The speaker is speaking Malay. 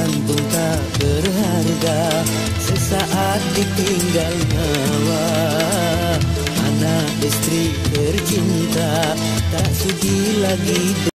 pun tak berharga, sesaat ditinggal nyawa. Anak istri tercinta tak sudi lagi